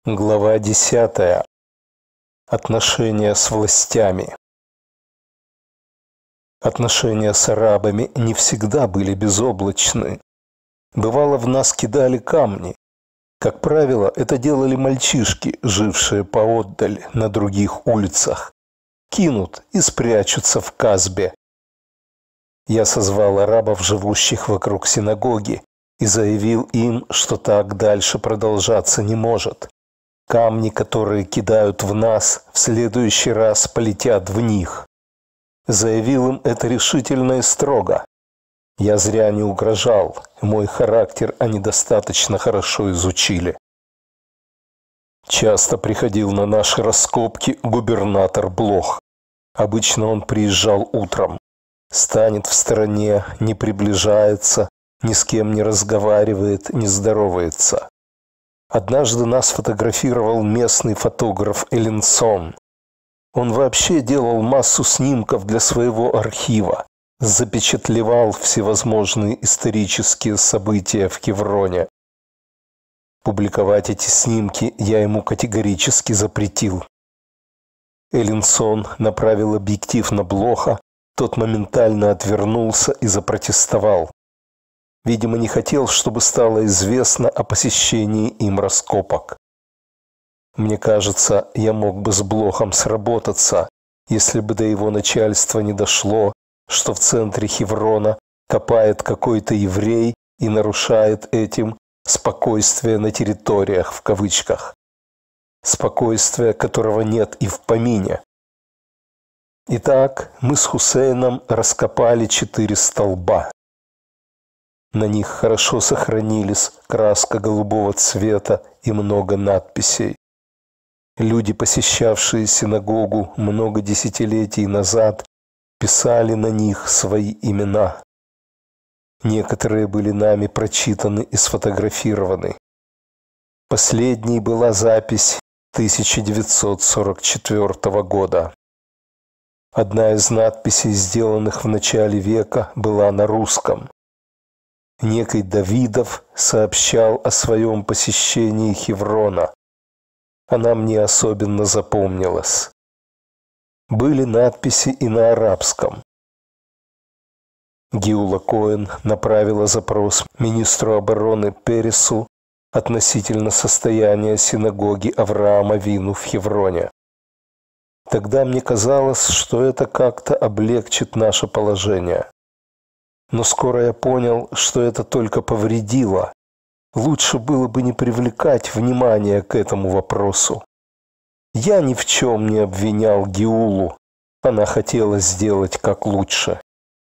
Глава 10. Отношения с властями. Отношения с арабами не всегда были безоблачны. Бывало, в нас кидали камни. Как правило, это делали мальчишки, жившие поотдаль на других улицах. Кинут и спрячутся в казбе. Я созвал арабов, живущих вокруг синагоги, и заявил им, что так дальше продолжаться не может. Камни, которые кидают в нас, в следующий раз полетят в них. Заявил им это решительно и строго. Я зря не угрожал, мой характер они достаточно хорошо изучили. Часто приходил на наши раскопки губернатор Блох. Обычно он приезжал утром. Станет в стороне, не приближается, ни с кем не разговаривает, не здоровается. Однажды нас фотографировал местный фотограф Эленсон. Он вообще делал массу снимков для своего архива, запечатлевал всевозможные исторические события в Хевроне. Публиковать эти снимки я ему категорически запретил. Эленсон направил объектив на Блоха, тот моментально отвернулся и запротестовал. Видимо, не хотел, чтобы стало известно о посещении им раскопок. Мне кажется, я мог бы с Блохом сработаться, если бы до его начальства не дошло, что в центре Хеврона копает какой-то еврей и нарушает этим «спокойствие на территориях» в кавычках. Спокойствия, которого нет и в помине. Итак, мы с Хусейном раскопали 4 столба. На них хорошо сохранились краска голубого цвета и много надписей. Люди, посещавшие синагогу много десятилетий назад, писали на них свои имена. Некоторые были нами прочитаны и сфотографированы. Последней была запись 1944 года. Одна из надписей, сделанных в начале века, была на русском. Некий Давидов сообщал о своем посещении Хеврона. Она мне особенно запомнилась. Были надписи и на арабском. Гиула Коэн направила запрос министру обороны Пересу относительно состояния синагоги Авраама Авину в Хевроне. Тогда мне казалось, что это как-то облегчит наше положение. Но скоро я понял, что это только повредило. Лучше было бы не привлекать внимания к этому вопросу. Я ни в чем не обвинял Гиулу. Она хотела сделать как лучше.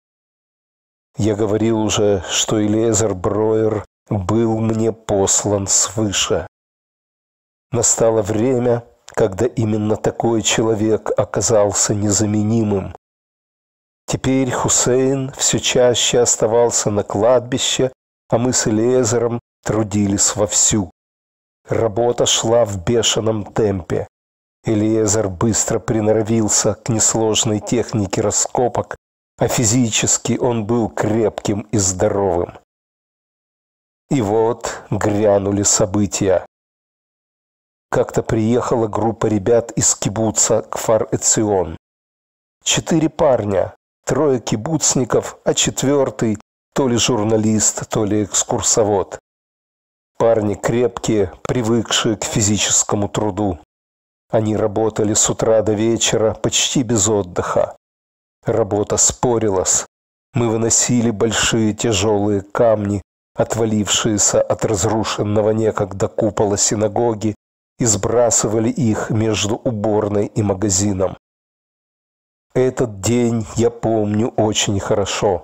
Я говорил уже, что Элиэзер Броер был мне послан свыше. Настало время, когда именно такой человек оказался незаменимым. Теперь Хусейн все чаще оставался на кладбище, а мы с Элиэзером трудились вовсю. Работа шла в бешеном темпе. Элиэзер быстро приноровился к несложной технике раскопок, а физически он был крепким и здоровым. И вот грянули события. Как-то приехала группа ребят из кибуца Кфар-Эцион. 4 парня. 3 кибуцников, а 4 то ли журналист, то ли экскурсовод. Парни крепкие, привыкшие к физическому труду. Они работали с утра до вечера, почти без отдыха. Работа спорилась. Мы выносили большие тяжелые камни, отвалившиеся от разрушенного некогда купола синагоги, и сбрасывали их между уборной и магазином. Этот день я помню очень хорошо.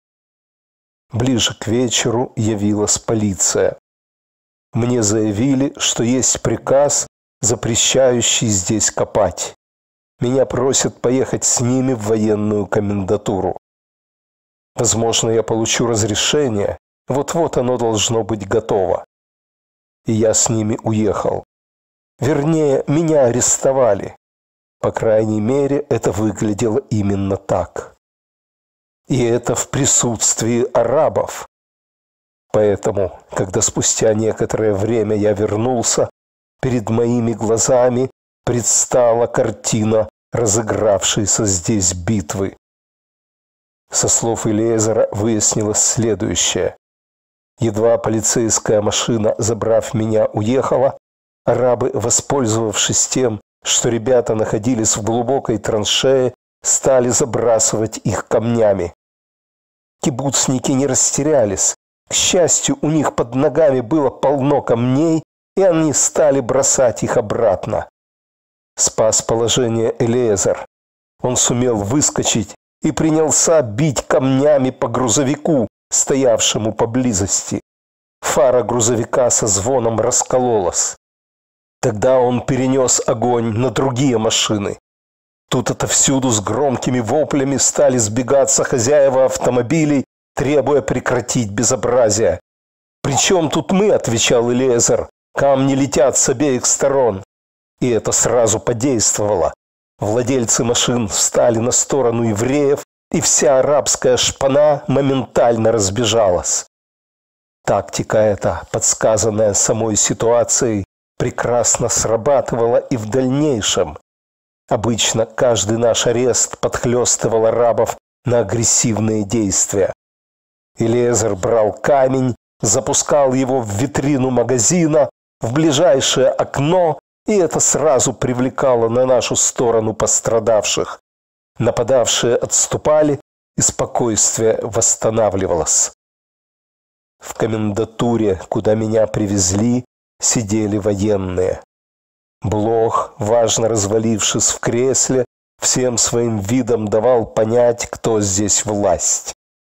Ближе к вечеру явилась полиция. Мне заявили, что есть приказ, запрещающий здесь копать. Меня просят поехать с ними в военную комендатуру. Возможно, я получу разрешение, вот-вот оно должно быть готово. И я с ними уехал. Вернее, меня арестовали. По крайней мере, это выглядело именно так. И это в присутствии арабов. Поэтому, когда спустя некоторое время я вернулся, перед моими глазами предстала картина разыгравшейся здесь битвы. Со слов Элиэзера выяснилось следующее. Едва полицейская машина, забрав меня, уехала, арабы, воспользовавшись тем, что ребята находились в глубокой траншее, стали забрасывать их камнями. Кибуцники не растерялись. К счастью, у них под ногами было полно камней, и они стали бросать их обратно. Спас положение Элиэзер. Он сумел выскочить и принялся бить камнями по грузовику, стоявшему поблизости. Фара грузовика со звоном раскололась. Тогда он перенес огонь на другие машины. Тут отовсюду с громкими воплями стали сбегаться хозяева автомобилей, требуя прекратить безобразие. «Причем тут мы?» – отвечал Элиэзер. «Камни летят с обеих сторон». И это сразу подействовало. Владельцы машин встали на сторону евреев, и вся арабская шпана моментально разбежалась. Тактика эта, подсказанная самой ситуацией, прекрасно срабатывала и в дальнейшем. Обычно каждый наш арест подхлёстывал арабов на агрессивные действия. Элиэзер брал камень, запускал его в витрину магазина, в ближайшее окно, и это сразу привлекало на нашу сторону пострадавших. Нападавшие отступали, и спокойствие восстанавливалось. В комендатуре, куда меня привезли, сидели военные. Блох, важно развалившись в кресле, всем своим видом давал понять, кто здесь власть.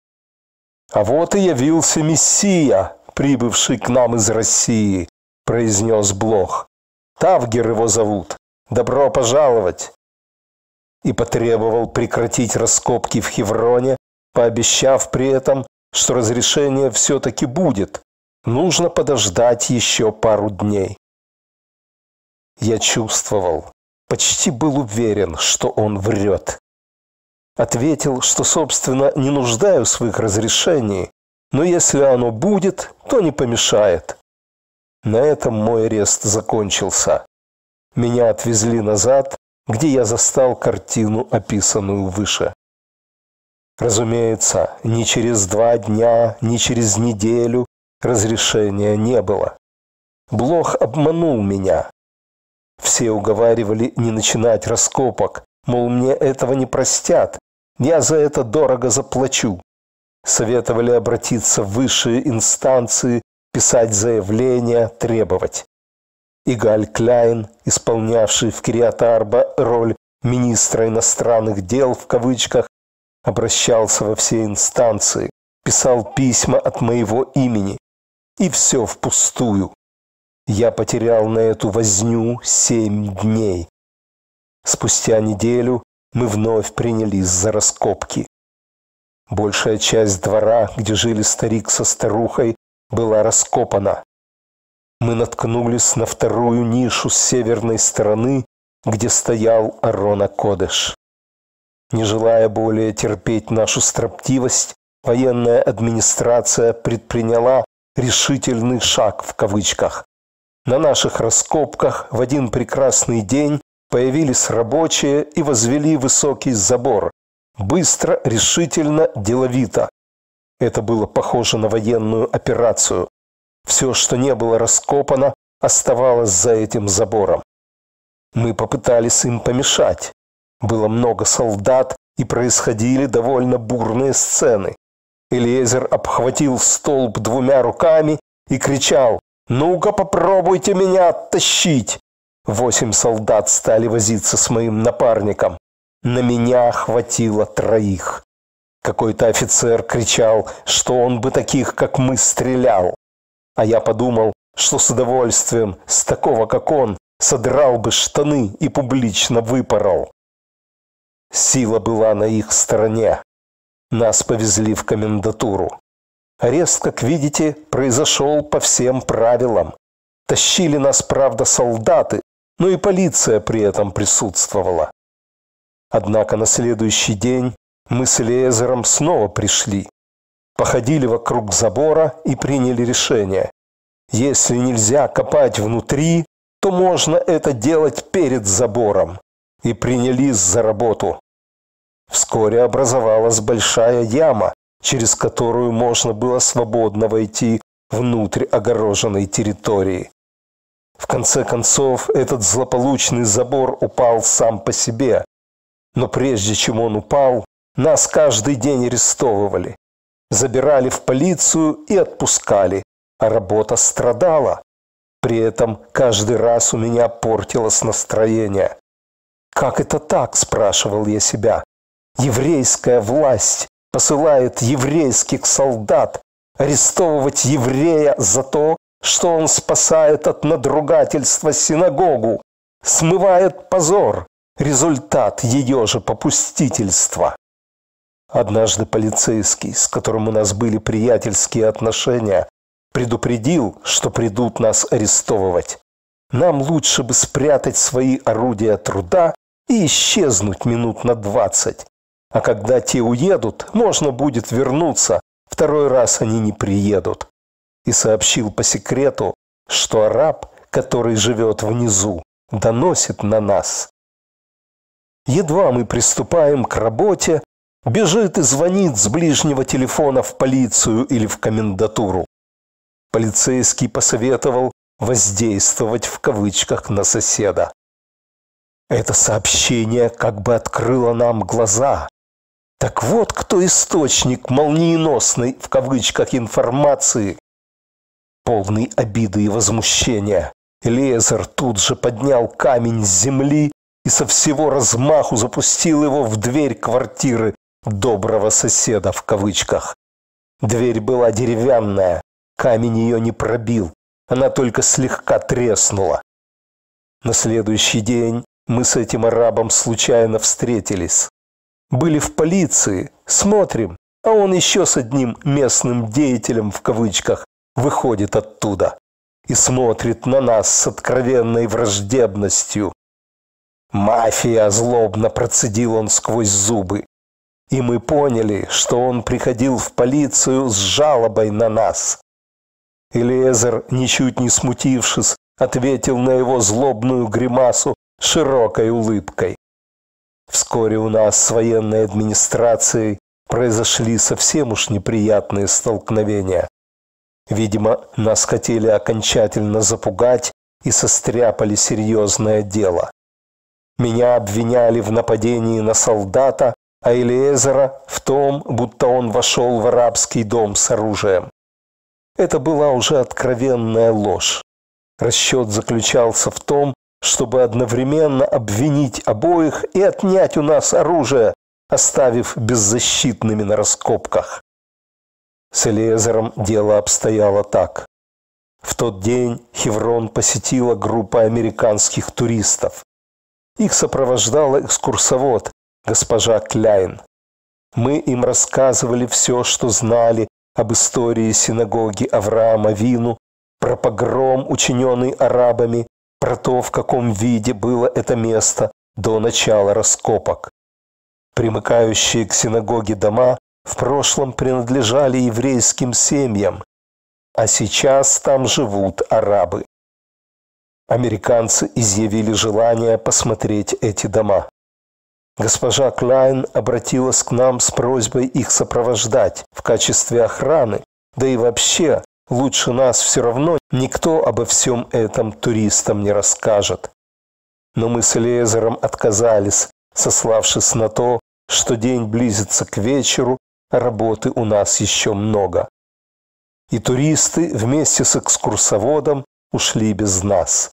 «А вот и явился Мессия, прибывший к нам из России», – произнес Блох. «Тавгер его зовут. Добро пожаловать!» И потребовал прекратить раскопки в Хевроне, пообещав при этом, что разрешение все-таки будет. Нужно подождать еще пару дней. Я чувствовал, почти был уверен, что он врет. Ответил, что, собственно, не нуждаюсь в их разрешении, но если оно будет, то не помешает. На этом мой арест закончился. Меня отвезли назад, где я застал картину, описанную выше. Разумеется, ни через 2 дня, ни через неделю разрешения не было. Блох обманул меня. Все уговаривали не начинать раскопок, мол, мне этого не простят, я за это дорого заплачу. Советовали обратиться в высшие инстанции, писать заявления, требовать. Игаль Кляйн, исполнявший в Кириат-Арба роль министра иностранных дел в кавычках, обращался во все инстанции, писал письма от моего имени. И все впустую. Я потерял на эту возню 7 дней. Спустя неделю мы вновь принялись за раскопки. Большая часть двора, где жили старик со старухой, была раскопана. Мы наткнулись на вторую нишу с северной стороны, где стоял Арон а-Кодеш. Не желая более терпеть нашу строптивость, военная администрация предприняла решительный шаг в кавычках. На наших раскопках в один прекрасный день появились рабочие и возвели высокий забор. Быстро, решительно, деловито. Это было похоже на военную операцию. Все, что не было раскопано, оставалось за этим забором. Мы попытались им помешать. Было много солдат, и происходили довольно бурные сцены. Элиэзер обхватил столб 2 руками и кричал: «Ну-ка, попробуйте меня оттащить!» 8 солдат стали возиться с моим напарником. На меня хватило 3. Какой-то офицер кричал, что он бы таких, как мы, стрелял. А я подумал, что с удовольствием с такого, как он, содрал бы штаны и публично выпорол. Сила была на их стороне. Нас повезли в комендатуру. Арест, как видите, произошел по всем правилам. Тащили нас, правда, солдаты, но и полиция при этом присутствовала. Однако на следующий день мы с Элиэзером снова пришли. Походили вокруг забора и приняли решение. Если нельзя копать внутри, то можно это делать перед забором, и принялись за работу. Вскоре образовалась большая яма, через которую можно было свободно войти внутрь огороженной территории. В конце концов, этот злополучный забор упал сам по себе, но прежде чем он упал, нас каждый день арестовывали, забирали в полицию и отпускали, а работа страдала. При этом каждый раз у меня портилось настроение. «Как это так?» – спрашивал я себя. «Еврейская власть посылает еврейских солдат арестовывать еврея за то, что он спасает от надругательства синагогу, смывает позор, результат ее же попустительства». Однажды полицейский, с которым у нас были приятельские отношения, предупредил, что придут нас арестовывать. Нам лучше бы спрятать свои орудия труда и исчезнуть минут на 20. А когда те уедут, можно будет вернуться, второй раз они не приедут. И сообщил по секрету, что араб, который живет внизу, доносит на нас. Едва мы приступаем к работе, бежит и звонит с ближнего телефона в полицию или в комендатуру. Полицейский посоветовал воздействовать в кавычках на соседа. Это сообщение как бы открыло нам глаза. Так вот, кто источник молниеносной в кавычках информации. Полный обиды и возмущения, Элиэзер тут же поднял камень с земли и со всего размаху запустил его в дверь квартиры доброго соседа в кавычках. Дверь была деревянная, камень ее не пробил, она только слегка треснула. На следующий день мы с этим арабом случайно встретились. Были в полиции, смотрим, а он еще с одним местным деятелем в кавычках выходит оттуда и смотрит на нас с откровенной враждебностью. «Мафия!» – злобно процедил он сквозь зубы. И мы поняли, что он приходил в полицию с жалобой на нас. Элиэзер, ничуть не смутившись, ответил на его злобную гримасу широкой улыбкой. Вскоре у нас с военной администрацией произошли совсем уж неприятные столкновения. Видимо, нас хотели окончательно запугать и состряпали серьезное дело. Меня обвиняли в нападении на солдата, а Элиэзера в том, будто он вошел в арабский дом с оружием. Это была уже откровенная ложь. Расчет заключался в том, чтобы одновременно обвинить обоих и отнять у нас оружие, оставив беззащитными на раскопках. С Элиэзером дело обстояло так. В тот день Хеврон посетила группа американских туристов. Их сопровождала экскурсовод, госпожа Кляйн. Мы им рассказывали все, что знали об истории синагоги Авраама Вину, про погром, учиненный арабами, про то, в каком виде было это место до начала раскопок. Примыкающие к синагоге дома в прошлом принадлежали еврейским семьям, а сейчас там живут арабы. Американцы изъявили желание посмотреть эти дома. Госпожа Кляйн обратилась к нам с просьбой их сопровождать в качестве охраны, да и вообще, лучше нас все равно никто обо всем этом туристам не расскажет. Но мы с Элиэзером отказались, сославшись на то, что день близится к вечеру, а работы у нас еще много. И туристы вместе с экскурсоводом ушли без нас.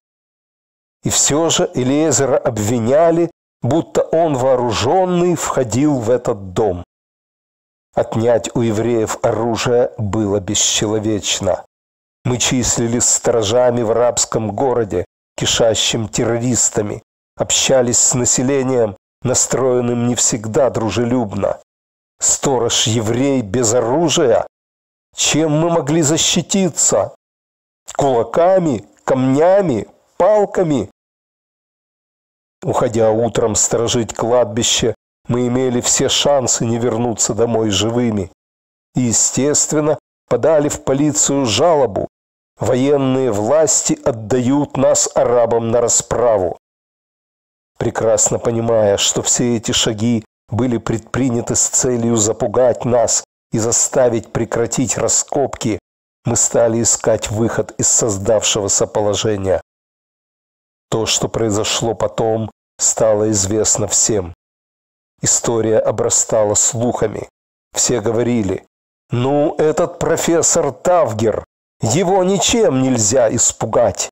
И все же Элиэзера обвиняли, будто он вооруженный входил в этот дом. Отнять у евреев оружие было бесчеловечно. Мы числились сторожами в арабском городе, кишащим террористами, общались с населением, настроенным не всегда дружелюбно. Сторож-еврей без оружия? Чем мы могли защититься? Кулаками, камнями, палками? Уходя утром сторожить кладбище, мы имели все шансы не вернуться домой живыми. И, естественно, подали в полицию жалобу, Военные власти отдают нас арабам на расправу. Прекрасно понимая, что все эти шаги были предприняты с целью запугать нас и заставить прекратить раскопки, мы стали искать выход из создавшегося положения. То, что произошло потом, стало известно всем. История обрастала слухами. Все говорили: «Ну, этот профессор Тавгер, его ничем нельзя испугать».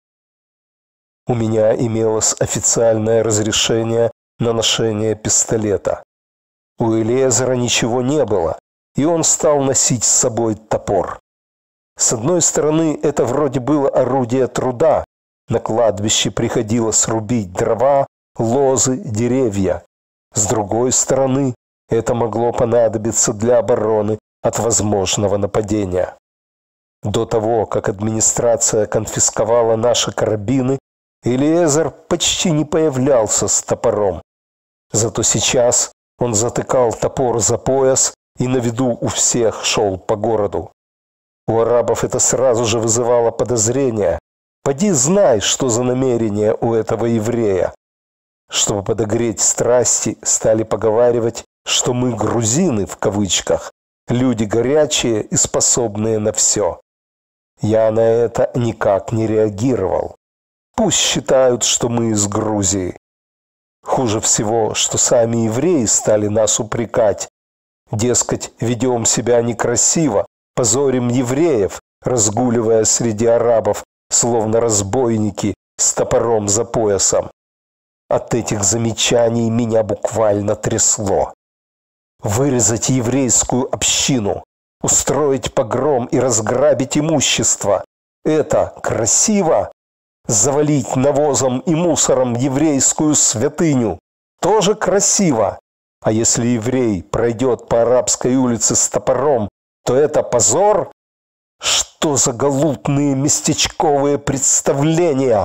У меня имелось официальное разрешение на ношение пистолета. У Элиэзера ничего не было, и он стал носить с собой топор. С одной стороны, это вроде было орудие труда. На кладбище приходилось рубить дрова, лозы, деревья. С другой стороны, это могло понадобиться для обороны от возможного нападения. До того, как администрация конфисковала наши карабины, Элиэзер почти не появлялся с топором. Зато сейчас он затыкал топор за пояс и на виду у всех шел по городу. У арабов это сразу же вызывало подозрения. Поди знай, что за намерение у этого еврея. Чтобы подогреть страсти, стали поговаривать, что мы грузины, в кавычках, люди горячие и способные на все. Я на это никак не реагировал. Пусть считают, что мы из Грузии. Хуже всего, что сами евреи стали нас упрекать. Дескать, ведем себя некрасиво, позорим евреев, разгуливая среди арабов, словно разбойники с топором за поясом. От этих замечаний меня буквально трясло. Вырезать еврейскую общину, устроить погром и разграбить имущество – это красиво? Завалить навозом и мусором еврейскую святыню – тоже красиво. А если еврей пройдет по арабской улице с топором, то это позор? Что за галутные местечковые представления?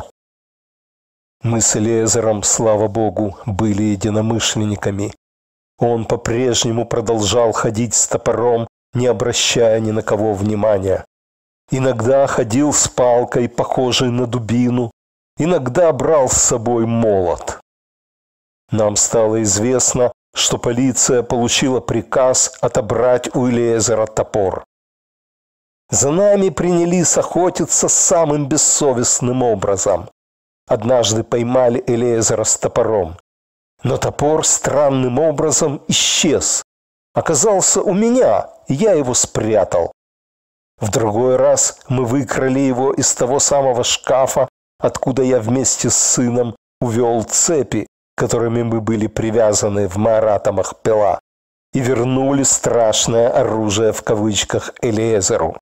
Мы с Элиэзером, слава Богу, были единомышленниками. Он по-прежнему продолжал ходить с топором, не обращая ни на кого внимания. Иногда ходил с палкой, похожей на дубину, иногда брал с собой молот. Нам стало известно, что полиция получила приказ отобрать у Элиэзера топор. За нами принялись охотиться самым бессовестным образом. Однажды поймали Элиэзера с топором. Но топор странным образом исчез. Оказался у меня, и я его спрятал. В другой раз мы выкрали его из того самого шкафа, откуда я вместе с сыном увел цепи, которыми мы были привязаны в Маарат ха-Махпела, и вернули страшное оружие в кавычках Элиэзеру.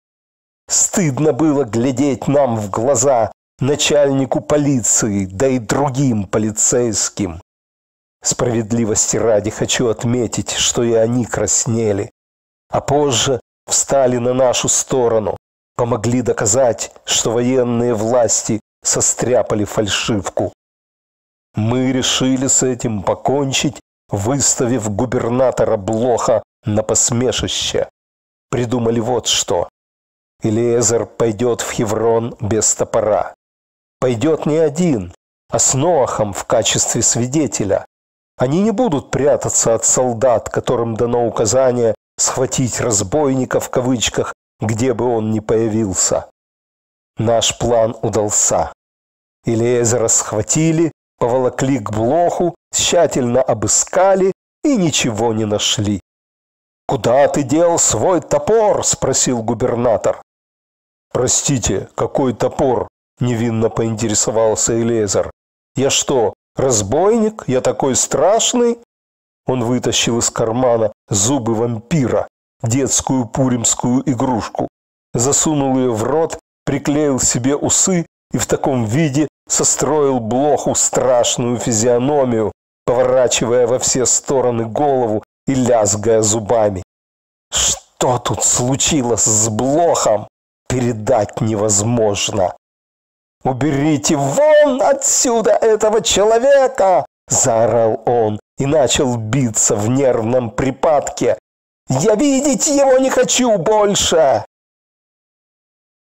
Стыдно было глядеть нам в глаза, начальнику полиции, да и другим полицейским. Справедливости ради хочу отметить, что и они краснели, а позже встали на нашу сторону, помогли доказать, что военные власти состряпали фальшивку. Мы решили с этим покончить, выставив губернатора Блоха на посмешище. Придумали вот что. Элиэзер пойдет в Хеврон без топора. Пойдет не один, а с Ноахом в качестве свидетеля. Они не будут прятаться от солдат, которым дано указание схватить разбойника в кавычках, где бы он ни появился. Наш план удался. Элиэзера схватили, поволокли к Блоху, тщательно обыскали и ничего не нашли. «Куда ты дел свой топор?» – спросил губернатор. «Простите, какой топор?» – невинно поинтересовался Элиэзер. «Я что, разбойник? Я такой страшный?» Он вытащил из кармана зубы вампира, детскую пуримскую игрушку, засунул ее в рот, приклеил себе усы и в таком виде состроил Блоху страшную физиономию, поворачивая во все стороны голову и лязгая зубами. Что тут случилось с Блохом, передать невозможно. «Уберите вон отсюда этого человека!» – заорал он и начал биться в нервном припадке. «Я видеть его не хочу больше!»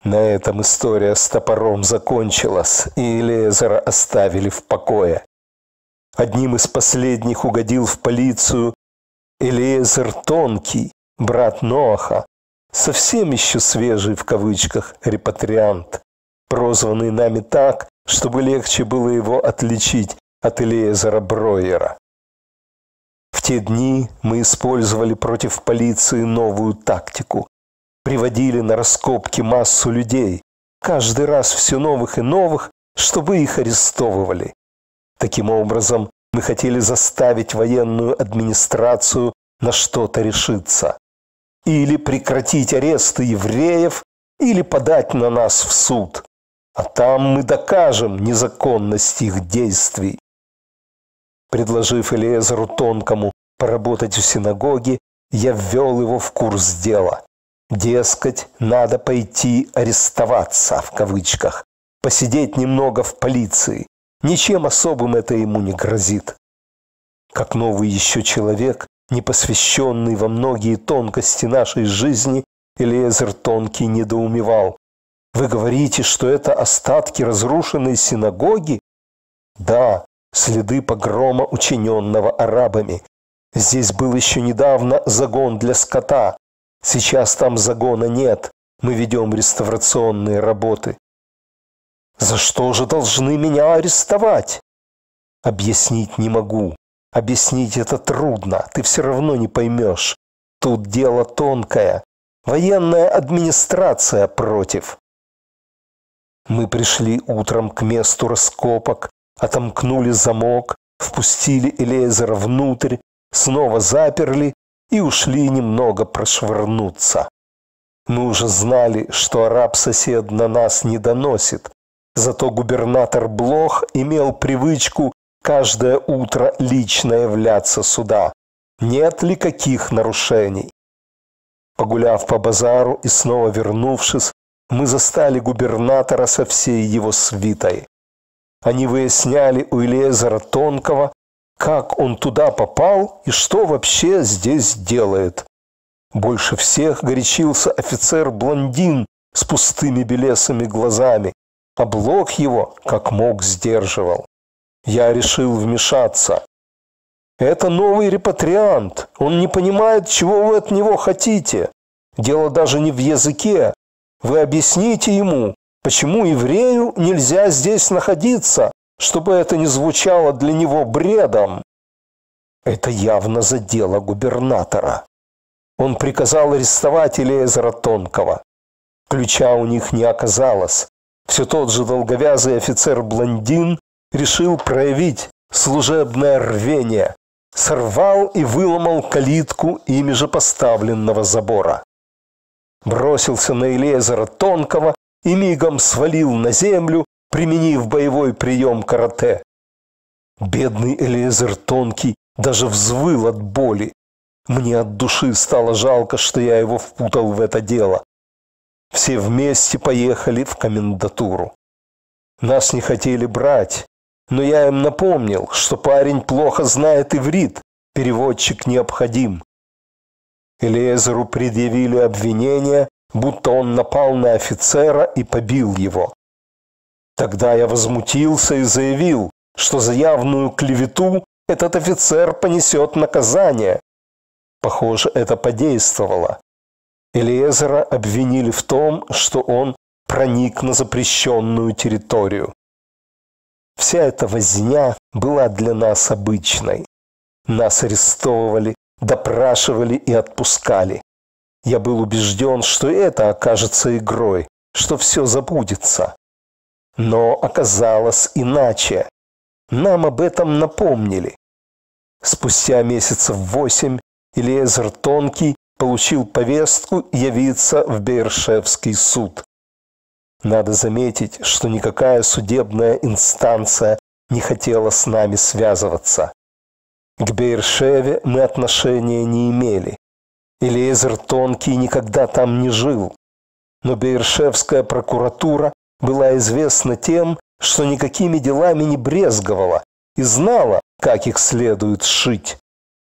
На этом история с топором закончилась, и Элиэзера оставили в покое. Одним из последних угодил в полицию Элиэзер Тонкий, брат Ноаха, совсем еще свежий в кавычках репатриант, прозванный нами так, чтобы легче было его отличить от Элиэзера Бройера. В те дни мы использовали против полиции новую тактику. Приводили на раскопки массу людей, каждый раз все новых и новых, чтобы их арестовывали. Таким образом, мы хотели заставить военную администрацию на что-то решиться. Или прекратить аресты евреев, или подать на нас в суд. А там мы докажем незаконность их действий. Предложив Элиэзеру Тонкому поработать в синагоге, я ввел его в курс дела. Дескать, надо пойти арестоваться, в кавычках, посидеть немного в полиции. Ничем особым это ему не грозит. Как новый еще человек, не посвященный во многие тонкости нашей жизни, Элиэзер Тонкий недоумевал. Вы говорите, что это остатки разрушенной синагоги? Да, следы погрома, учиненного арабами. Здесь был еще недавно загон для скота. Сейчас там загона нет. Мы ведем реставрационные работы. За что же должны меня арестовать? Объяснить не могу. Объяснить это трудно. Ты все равно не поймешь. Тут дело тонкое. Военная администрация против. Мы пришли утром к месту раскопок, отомкнули замок, впустили Элиэзера внутрь, снова заперли и ушли немного прошвырнуться. Мы уже знали, что араб-сосед на нас не доносит, зато губернатор Блох имел привычку каждое утро лично являться сюда. Нет ли каких нарушений? Погуляв по базару и снова вернувшись, мы застали губернатора со всей его свитой. Они выясняли у Элиэзера Тонкого, как он туда попал и что вообще здесь делает. Больше всех горячился офицер-блондин с пустыми белесыми глазами, а Блох его как мог сдерживал. Я решил вмешаться. Это новый репатриант, он не понимает, чего вы от него хотите. Дело даже не в языке. Вы объясните ему, почему еврею нельзя здесь находиться, чтобы это не звучало для него бредом. Это явно задело губернатора. Он приказал арестовать Элиэзера Тонкого. Ключа у них не оказалось. Все тот же долговязый офицер-блондин решил проявить служебное рвение, сорвал и выломал калитку ими же поставленного забора. Бросился на Элиэзера Тонкого и мигом свалил на землю, применив боевой прием карате. Бедный Элиэзер Тонкий даже взвыл от боли. Мне от души стало жалко, что я его впутал в это дело. Все вместе поехали в комендатуру. Нас не хотели брать, но я им напомнил, что парень плохо знает иврит, переводчик необходим. Элиэзеру предъявили обвинение, будто он напал на офицера и побил его. Тогда я возмутился и заявил, что за явную клевету этот офицер понесет наказание. Похоже, это подействовало. Элиэзера обвинили в том, что он проник на запрещенную территорию. Вся эта возня была для нас обычной. Нас арестовывали, допрашивали и отпускали. Я был убежден, что это окажется игрой, что все забудется. Но оказалось иначе. Нам об этом напомнили. Спустя месяцев 8 Элиэзер Тонкий получил повестку явиться в Беершевский суд. Надо заметить, что никакая судебная инстанция не хотела с нами связываться. К Беершеве мы отношения не имели. Элиэзер Тонкий никогда там не жил. Но Беершевская прокуратура была известна тем, что никакими делами не брезговала и знала, как их следует сшить.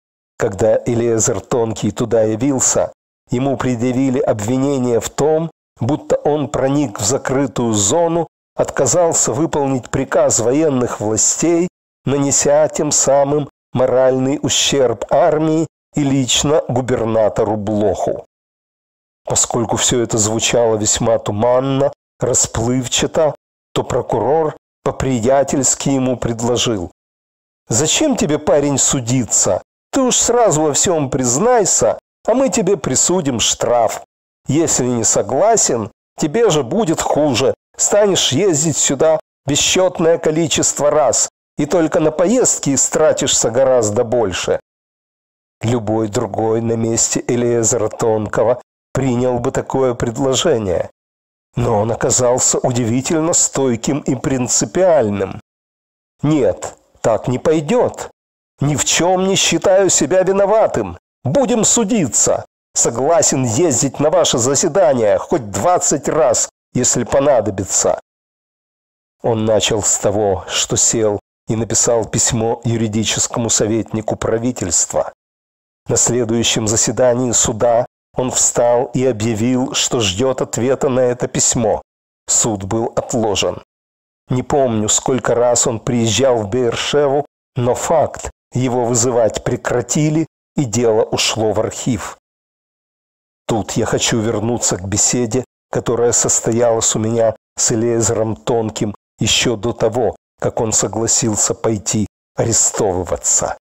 Когда Элиэзер Тонкий туда явился, ему предъявили обвинение в том, будто он проник в закрытую зону, отказался выполнить приказ военных властей, нанеся тем самым моральный ущерб армии и лично губернатору Блоху. Поскольку все это звучало весьма туманно, расплывчато, то прокурор по-приятельски ему предложил: «Зачем тебе, парень, судиться? Ты уж сразу во всем признайся, а мы тебе присудим штраф. Если не согласен, тебе же будет хуже. Станешь ездить сюда бесчетное количество раз, и только на поездки истратишься гораздо больше». Любой другой на месте Элиэзера Тонкого принял бы такое предложение. Но он оказался удивительно стойким и принципиальным. «Нет, так не пойдет. Ни в чем не считаю себя виноватым. Будем судиться. Согласен ездить на ваше заседание хоть 20 раз, если понадобится». Он начал с того, что сел и написал письмо юридическому советнику правительства. На следующем заседании суда он встал и объявил, что ждет ответа на это письмо. Суд был отложен. Не помню, сколько раз он приезжал в Беэршеву, но факт: его вызывать прекратили, и дело ушло в архив. Тут я хочу вернуться к беседе, которая состоялась у меня с Элиэзером Тонким еще до того, как он согласился пойти арестовываться.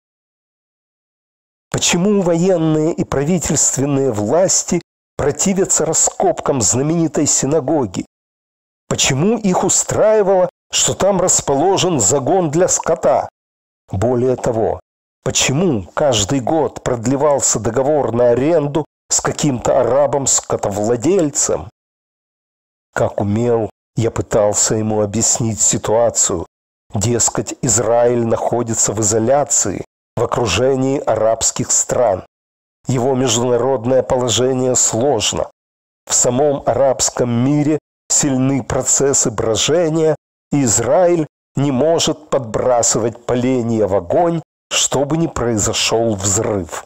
Почему военные и правительственные власти противятся раскопкам знаменитой синагоги? Почему их устраивало, что там расположен загон для скота? Более того, почему каждый год продлевался договор на аренду с каким-то арабом-скотовладельцем? Как умел, я пытался ему объяснить ситуацию. Дескать, Израиль находится в изоляции, в окружении арабских стран. Его международное положение сложно. В самом арабском мире сильны процессы брожения, и Израиль не может подбрасывать поленья в огонь, чтобы не произошел взрыв.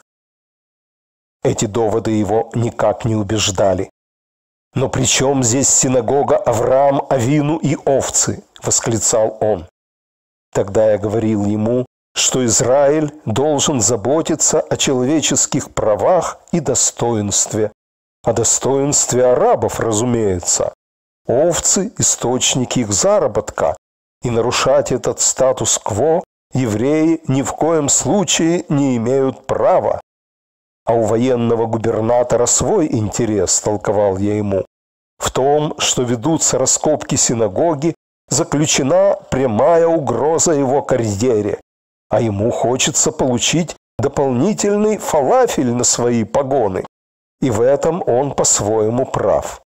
Эти доводы его никак не убеждали. «Но при чем здесь синагога Авраам, Авину и овцы?» – восклицал он. Тогда я говорил ему, что Израиль должен заботиться о человеческих правах и достоинстве. О достоинстве арабов, разумеется. Овцы – источники их заработка, и нарушать этот статус-кво евреи ни в коем случае не имеют права. А у военного губернатора свой интерес, толковал я ему. В том, что ведутся раскопки синагоги, заключена прямая угроза его карьере, а ему хочется получить дополнительный фалафель на свои погоны, и в этом он по-своему прав.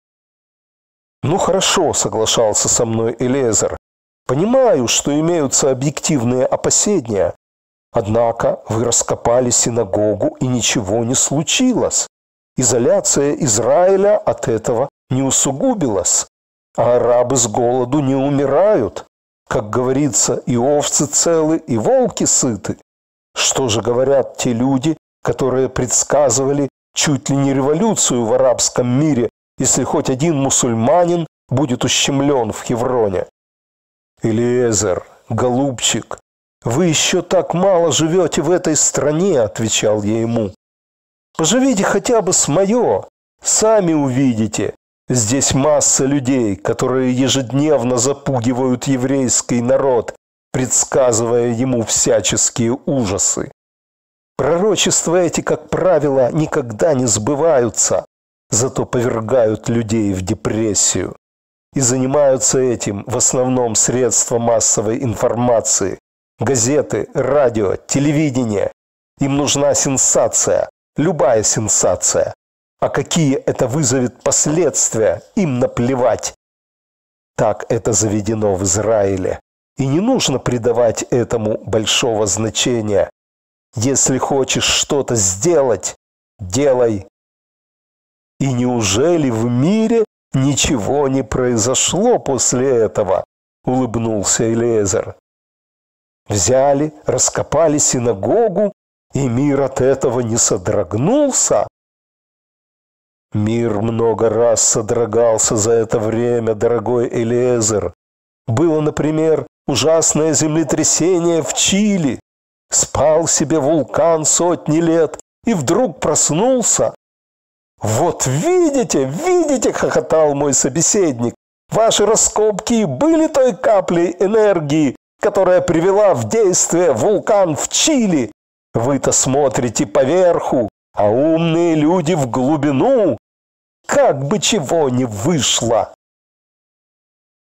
«Ну хорошо», — соглашался со мной Элиэзер, — «понимаю, что имеются объективные опасения. Однако вы раскопали синагогу, и ничего не случилось. Изоляция Израиля от этого не усугубилась, а арабы с голоду не умирают. Как говорится, и овцы целы, и волки сыты. Что же говорят те люди, которые предсказывали чуть ли не революцию в арабском мире, если хоть один мусульманин будет ущемлен в Хевроне? «Элиэзер, голубчик, вы еще так мало живете в этой стране», – отвечал я ему. «Поживите хотя бы с мое, сами увидите. Здесь масса людей, которые ежедневно запугивают еврейский народ, предсказывая ему всяческие ужасы. Пророчества эти, как правило, никогда не сбываются, зато повергают людей в депрессию. И занимаются этим в основном средства массовой информации, газеты, радио, телевидение. Им нужна сенсация, любая сенсация. А какие это вызовет последствия, им наплевать. Так это заведено в Израиле. И не нужно придавать этому большого значения. Если хочешь что-то сделать, делай. И неужели в мире ничего не произошло после этого? Улыбнулся Элиэзер. Взяли, раскопали синагогу, и мир от этого не содрогнулся? Мир много раз содрогался за это время, дорогой Элиэзер. Было, например, ужасное землетрясение в Чили. Спал себе вулкан сотни лет и вдруг проснулся. «Вот видите, видите!» – хохотал мой собеседник. «Ваши раскопки были той каплей энергии, которая привела в действие вулкан в Чили. Вы-то смотрите поверху, а умные люди в глубину. Как бы чего не вышло!»